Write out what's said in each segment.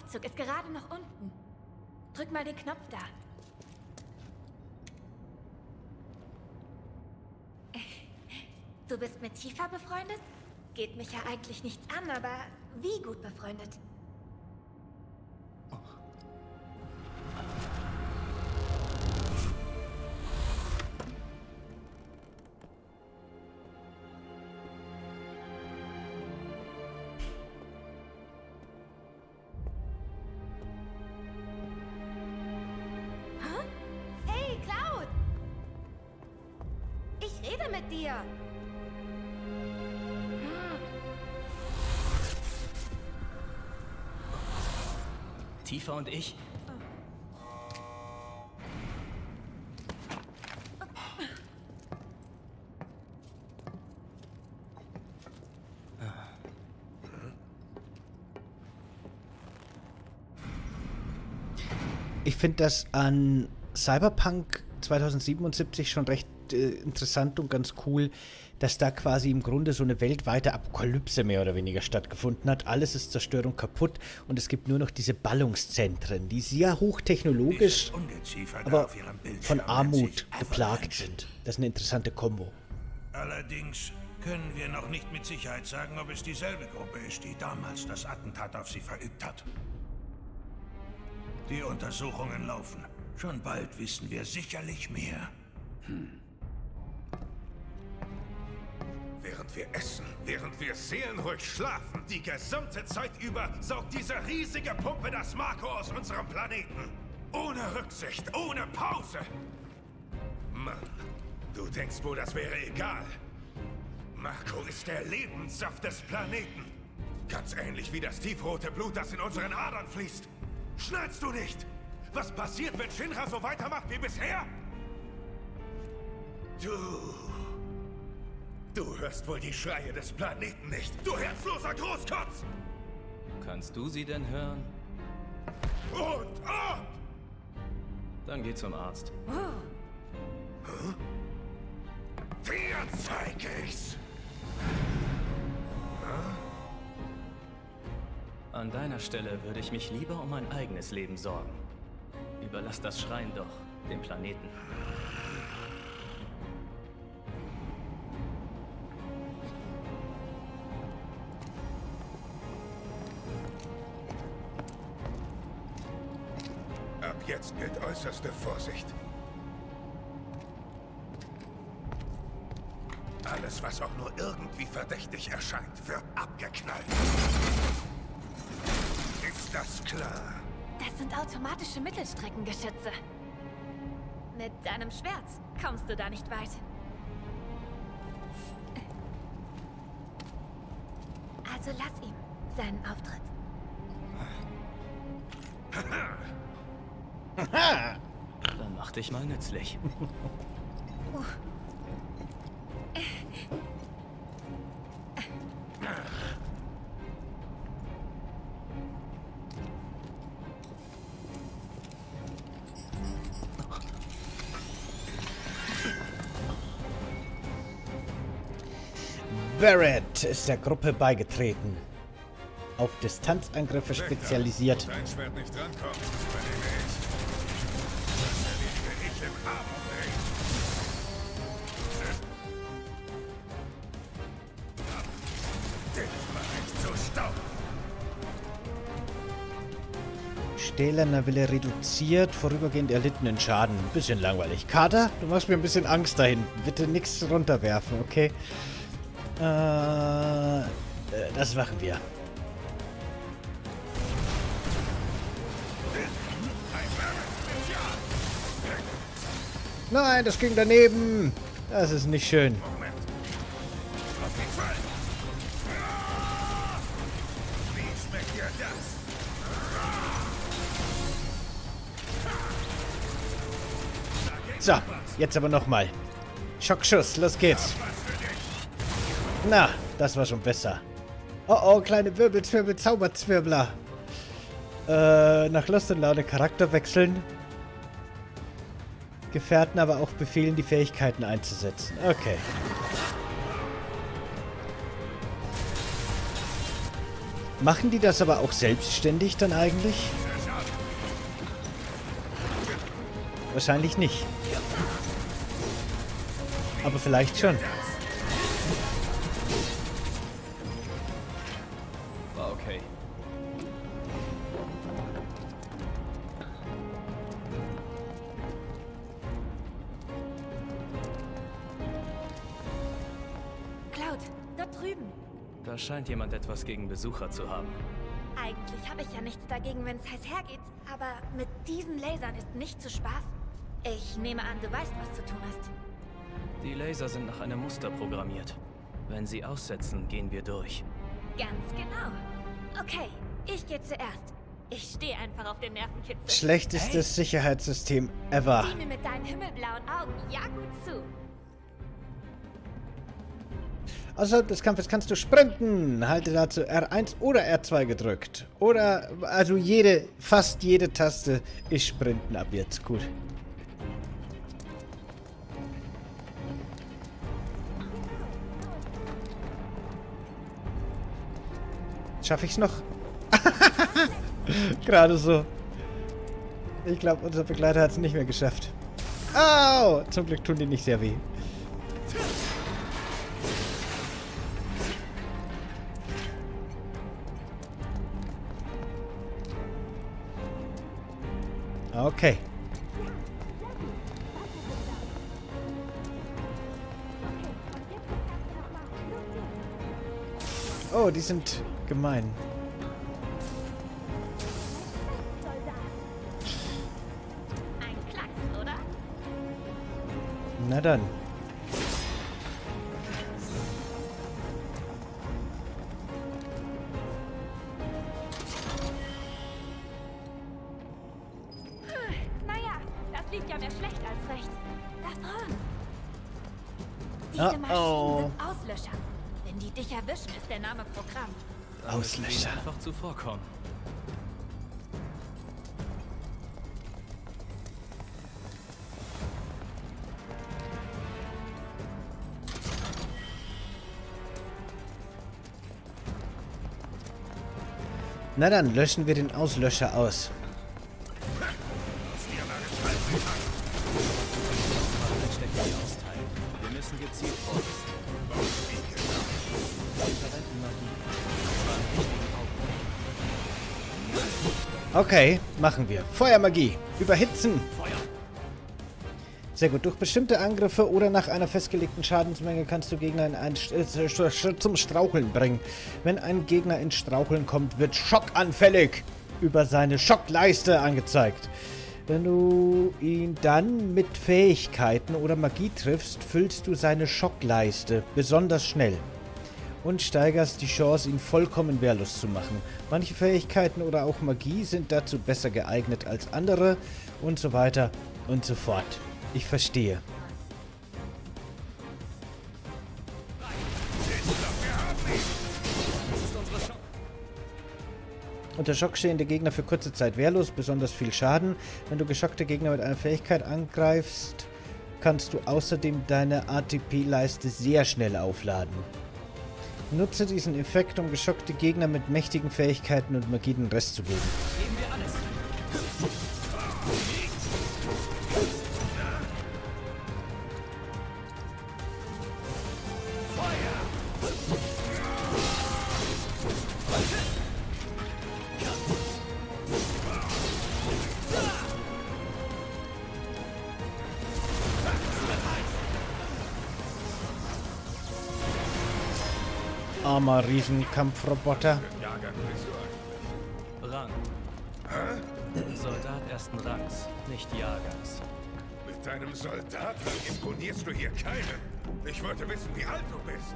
Aufzug ist gerade noch unten. Drück mal den Knopf da. Du bist mit Tifa befreundet? Geht mich ja eigentlich nichts an, aber wie gut befreundet? Hey, Cloud! Ich rede mit dir! Tifa und ich? Ich finde das an Cyberpunk 2077 schon recht interessant und ganz cool, dass da quasi im Grunde so eine weltweite Apokalypse mehr oder weniger stattgefunden hat. Alles ist zerstört und kaputt und es gibt nur noch diese Ballungszentren, die sehr hochtechnologisch, aber von Armut geplagt sind. Das ist eine interessante Kombo. Allerdings können wir noch nicht mit Sicherheit sagen, ob es dieselbe Gruppe ist, die damals das Attentat auf sie verübt hat. Die Untersuchungen laufen. Schon bald wissen wir sicherlich mehr. Während wir essen, während wir seelenruhig schlafen, die gesamte Zeit über saugt diese riesige Pumpe das Marco aus unserem Planeten. Ohne Rücksicht, ohne Pause. Mann, du denkst wohl, das wäre egal. Marco ist der Lebenssaft des Planeten. Ganz ähnlich wie das tiefrote Blut, das in unseren Adern fließt. Schnallst du nicht? Was passiert, wenn Shinra so weitermacht wie bisher? Du hörst wohl die Schreie des Planeten nicht, du herzloser Großkotz! Kannst du sie denn hören? Und ab! Dann geh zum Arzt. Dir zeig ich's! An deiner Stelle würde ich mich lieber um mein eigenes Leben sorgen. Überlass das Schreien doch dem Planeten. Ab jetzt gilt äußerste Vorsicht. Alles, was auch nur irgendwie verdächtig erscheint, wird abgeknallt. Ist das klar? Das sind automatische Mittelstreckengeschütze. Mit deinem Schwert kommst du da nicht weit. Also lass ihm seinen Auftritt. Dann mach dich mal nützlich. Barrett ist der Gruppe beigetreten. Auf Distanzangriffe spezialisiert. Dein Schwert nicht drankommt, übernehme ich. Das erledige ich im Abendring. Dich mach ich zu Staub. Stählerner Wille reduziert, vorübergehend erlittenen Schaden. Ein bisschen langweilig. Kater, du machst mir ein bisschen Angst da hinten. Bitte nichts runterwerfen, okay? Das machen wir. Nein, das ging daneben. Das ist nicht schön. Moment. Auf jeden Fall. Wie schmeckt dir das? So, jetzt aber nochmal. Schockschuss, los geht's. Na, das war schon besser. Oh oh, kleine Wirbelzwirbel, Zauberzwirbler. Nach Lust und Laune Charakter wechseln. Gefährten aber auch befehlen, die Fähigkeiten einzusetzen. Okay. Machen die das aber auch selbstständig dann eigentlich? Wahrscheinlich nicht. Aber vielleicht schon. War okay. Cloud, dort drüben. Da scheint jemand etwas gegen Besucher zu haben. Eigentlich habe ich ja nichts dagegen, wenn es heiß hergeht, aber mit diesen Lasern ist nicht zu spaßen. Ich nehme an, du weißt, was zu tun ist. Die Laser sind nach einem Muster programmiert. Wenn sie aussetzen, gehen wir durch. Ganz genau. Okay, ich gehe zuerst. Ich stehe einfach auf den Nervenkitzel. Schlechtestes Sicherheitssystem ever. Sieh mir mit deinen himmelblauen Augen ja gut zu. Außerhalb des Kampfes kannst du sprinten. Halte dazu R1 oder R2 gedrückt. Oder, also fast jede Taste ist Sprinten ab jetzt. Gut. Schaffe ich's noch? Gerade so. Ich glaube, unser Begleiter hat es nicht mehr geschafft. Au! Zum Glück tun die nicht sehr weh. Okay. Oh, die sind gemein. Ein Klacks, oder? Na dann. Naja, das lief ja mehr schlecht als recht. Da vorn. Diese Oh, Maschinen oh. sind Auslöscher. Wenn die dich erwischen, ist der Name Programm. Da müssen wir Auslöscher. ihnen einfach zuvorkommen. Na dann, löschen wir den Auslöscher aus. Steckdollar austeilen. Wir müssen gezielt vorgehen. Wir verwenden Magie. Okay, machen wir. Feuermagie. Überhitzen. Sehr gut. Durch bestimmte Angriffe oder nach einer festgelegten Schadensmenge kannst du Gegner in zum Straucheln bringen. Wenn ein Gegner ins Straucheln kommt, wird schockanfällig über seine Schockleiste angezeigt. Wenn du ihn dann mit Fähigkeiten oder Magie triffst, füllst du seine Schockleiste besonders schnell und steigerst die Chance, ihn vollkommen wehrlos zu machen. Manche Fähigkeiten oder auch Magie sind dazu besser geeignet als andere und so weiter und so fort. Ich verstehe. Unter Schock stehende Gegner für kurze Zeit wehrlos, besonders viel Schaden. Wenn du geschockte Gegner mit einer Fähigkeit angreifst, kannst du außerdem deine ATP-Leiste sehr schnell aufladen. Nutze diesen Effekt, um geschockte Gegner mit mächtigen Fähigkeiten und Magie den Rest zu geben. Geben wir alles. Armer Riesenkampfroboter. Rang. Soldat ersten Rangs, nicht Jahrgangs. Mit deinem Soldat imponierst du hier keinen. Ich wollte wissen, wie alt du bist.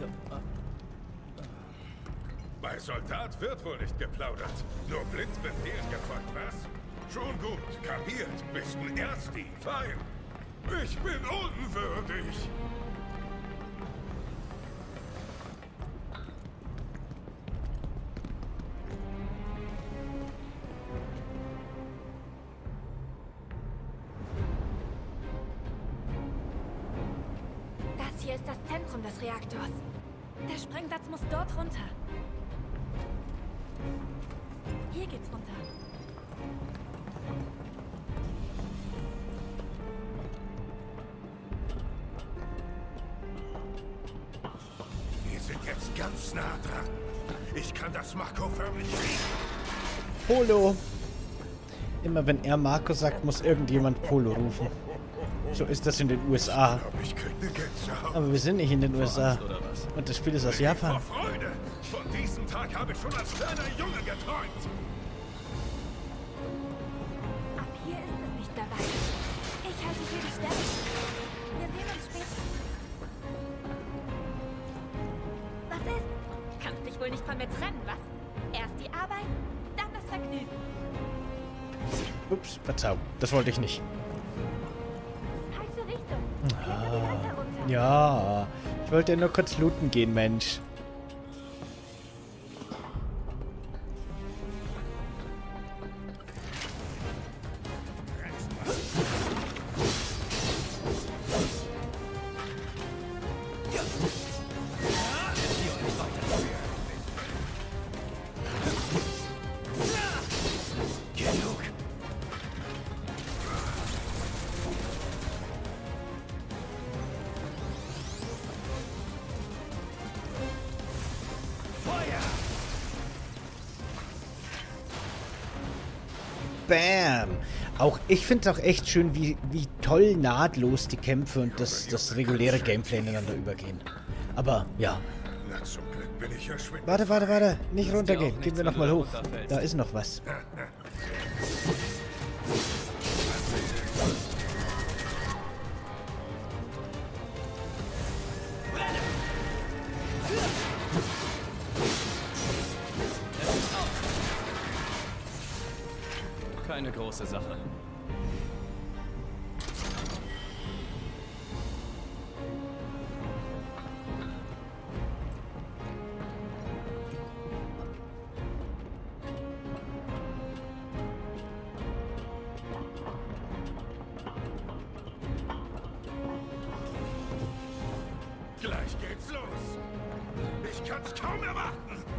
Bei Soldat wird wohl nicht geplaudert. Nur blind Befehlen gefolgt, was? Schon gut, kapiert. Bist ein Ersti. Fein. Ich bin unwürdig. Das hier ist das Zentrum des Reaktors. Der Sprengsatz muss dort runter. Hier geht's runter. Wir sind jetzt ganz nah dran. Ich kann das Marco förmlich riechen. Polo. Immer wenn er Marco sagt, muss irgendjemand Polo rufen. So ist das in den USA. Ich krieg eine Gänsehaut. Aber wir sind nicht in den USA. Angst oder was? Und das Spiel ist aus Japan. Vor Freude. Von diesem Tag habe ich schon als kleiner Junge geträumt. Ab hier ist es nicht mehr weit. Ich halte für die Stelle. Wir sehen uns später. Was ist? Kannst dich wohl nicht von mir trennen, was? Erst die Arbeit, dann das Vergnügen. Ups, verzeih. Das wollte ich nicht. Falsche Richtung. Kletter die Leiter runter. Ja, ich wollte ja nur kurz looten gehen, Mensch. Bam! Auch ich finde es auch echt schön, wie toll nahtlos die Kämpfe und das reguläre Gameplay ineinander übergehen. Aber ja. Na, zum Glück bin ich ja schwindelig. Warte. Nicht runtergehen. auch Gehen wir nichts, nochmal wenn du hoch. da runterfällst. Da ist noch was. Keine große Sache. Gleich geht's los. Ich kann's kaum erwarten.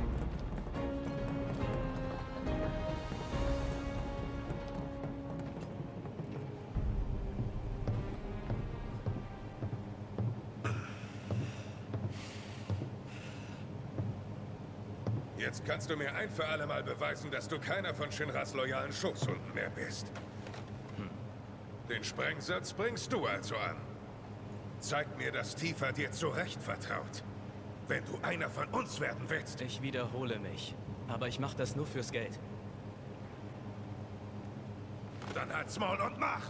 Jetzt kannst du mir ein für alle Mal beweisen, dass du keiner von Shinras loyalen Schoßhunden mehr bist. Den Sprengsatz bringst du also an. Zeig mir, dass Tifa dir zu Recht vertraut. Wenn du einer von uns werden willst. Ich wiederhole mich. Aber ich mache das nur fürs Geld. Dann halt's Maul und mach!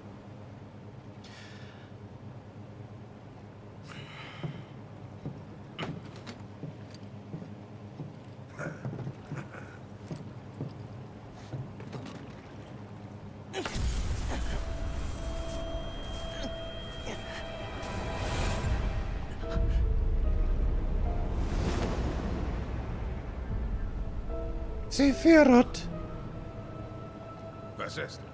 Sephiroth! Was ist?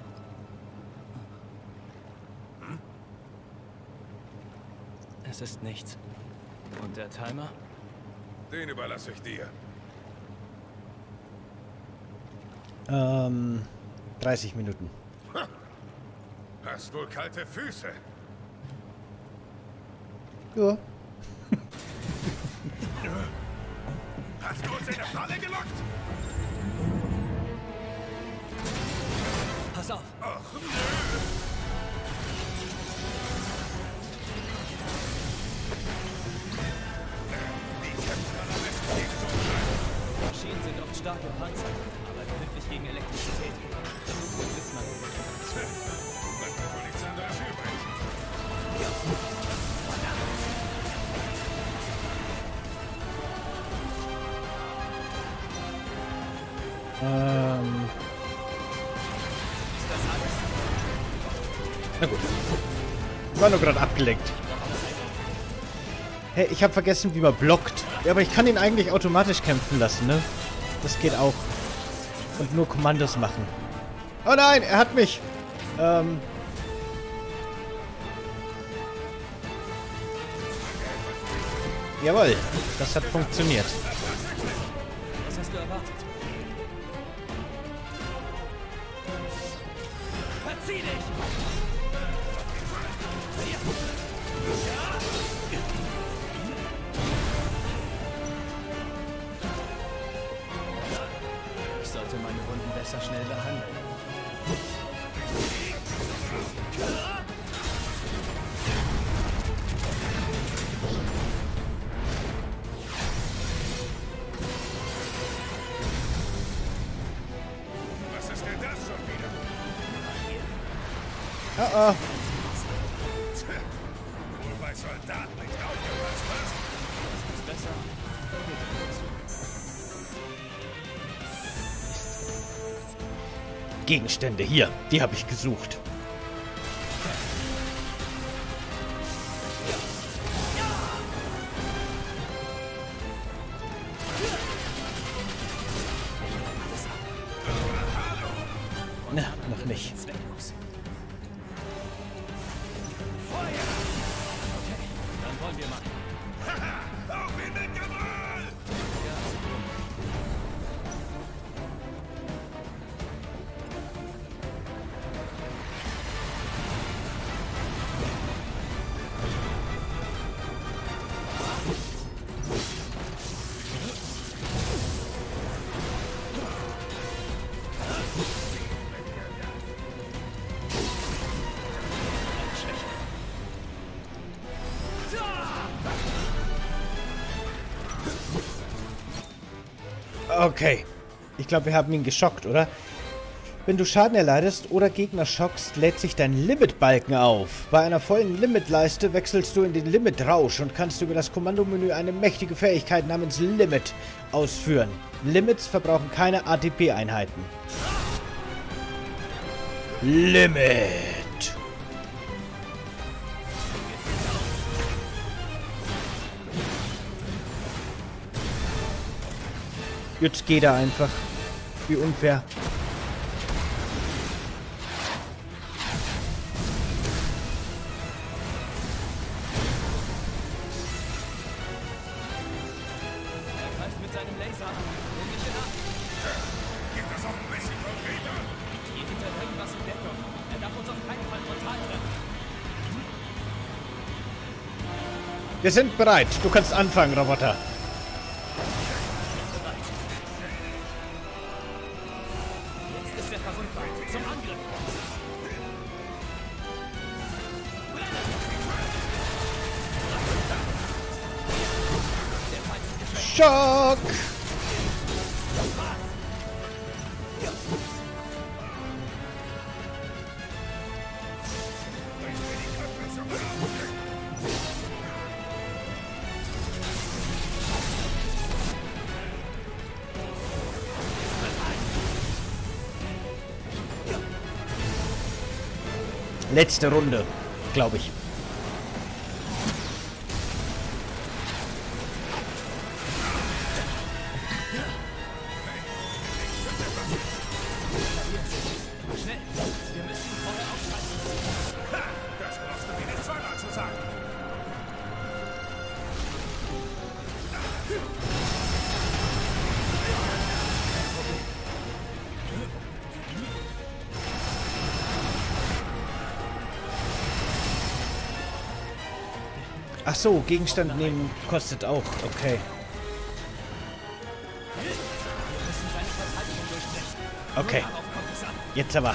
Es ist nichts. Und der Timer? Den überlasse ich dir. 30 Minuten. Hast wohl kalte Füße. Ja. Hast du uns in eine Falle gelockt? Pass auf! Ach, nö. Die kämpfen am besten gegen so einen. Maschinen sind oft starke Panzer, aber empfindlich gegen Elektrizität. Das ist ein Blitzmann. Man hat wohl nichts anderes übrig. Ist das alles? Na gut. Ich war nur gerade abgelenkt. Hey, ich habe vergessen, wie man blockt. Ja, aber ich kann ihn eigentlich automatisch kämpfen lassen, ne? Das geht auch. Und nur Kommandos machen. Oh nein, er hat mich. Jawohl, das hat funktioniert. Was hast du erwartet? Verzieh dich! Ich sollte meine Wunden besser schnell behandeln. Was ist denn das schon wieder? Oh oh. Wohl bei Soldaten nicht aufgepasst, was? Das ist besser. Gegenstände, hier. Die habe ich gesucht. Na, noch nicht. Zwecklos. Feuer! Okay, dann wollen wir mal. Auf ihn mit Gebrüll! Okay. Ich glaube, wir haben ihn geschockt, oder? Wenn du Schaden erleidest oder Gegner schockst, lädt sich dein Limit-Balken auf. Bei einer vollen Limit-Leiste wechselst du in den Limit-Rausch und kannst über das Kommandomenü eine mächtige Fähigkeit namens Limit ausführen. Limits verbrauchen keine ATP-Einheiten. Limit! Jetzt geht er einfach. Wie unfair. Er greift mit seinem Laser an. Nimm dich ihn ab. Gib das auch ein bisschen konkreter! Geht hinter irgendwas in Deckung. Er darf uns auf keinen Fall frontal treffen. Wir sind bereit. Du kannst anfangen, Roboter. Jetzt ist er verwundbar. Zum Angriff. Schock! Letzte Runde, glaube ich. Schnell. Wir müssen ihn vorher aufschalten. Das brauchst du mir nicht zweimal zu sagen! Ach so, Gegenstand nehmen kostet auch. Okay. Wir müssen seine Verteidigung durchbrechen. Okay. Darauf kommt es an. Jetzt aber.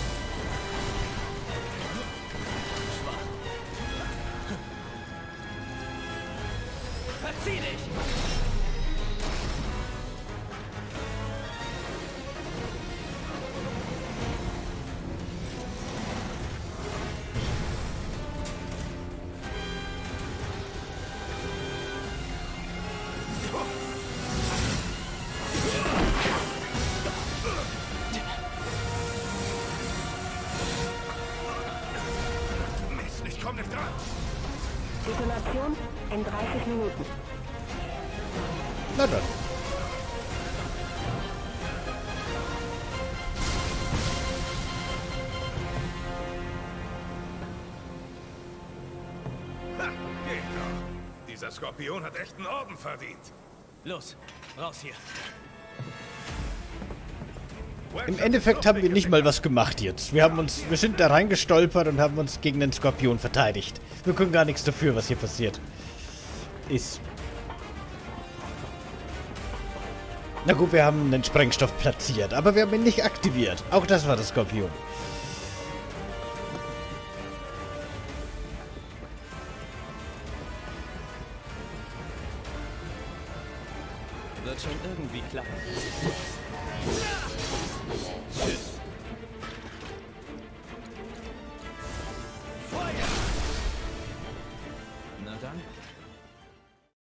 Verzieh dich! Mist, ich komm nicht dran! Detonation in 30 Minuten. Na dann. Ha, geht doch! Dieser Skorpion hat echt einen Orden verdient! Los, raus hier. Im Endeffekt haben wir nicht mal was gemacht jetzt. Wir sind da reingestolpert und haben uns gegen den Skorpion verteidigt. Wir können gar nichts dafür, was hier passiert ist. Na gut, wir haben einen Sprengstoff platziert, aber wir haben ihn nicht aktiviert. Auch das war der Skorpion. Wird schon irgendwie klappen.